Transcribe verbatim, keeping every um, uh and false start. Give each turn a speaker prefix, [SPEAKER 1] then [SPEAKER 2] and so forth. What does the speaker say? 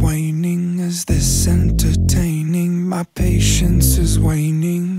[SPEAKER 1] waning? Is this entertaining? My patience is waning.